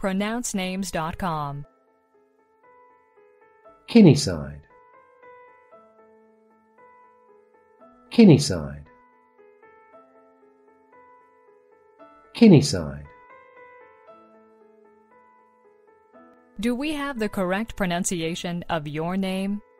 pronouncenames.com. Kinniside. Kinniside. Kinniside. Do we have the correct pronunciation of your name?